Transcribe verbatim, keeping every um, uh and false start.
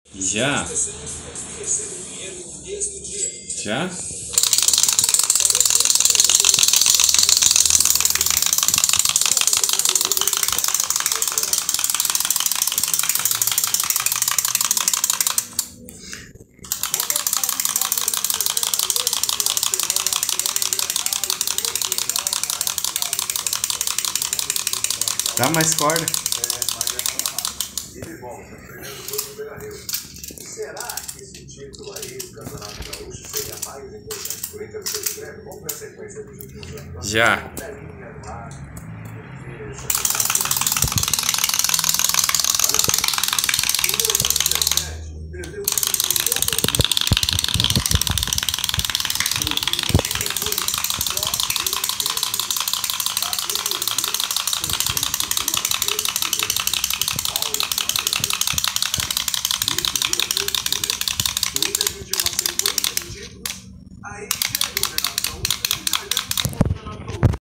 Já? Já? Dá mais corda. Será que esse título aí do Campeonato Gaúcho seria mais importante por aí que o Grêmio? Vamos ver a sequência do jogo. Já.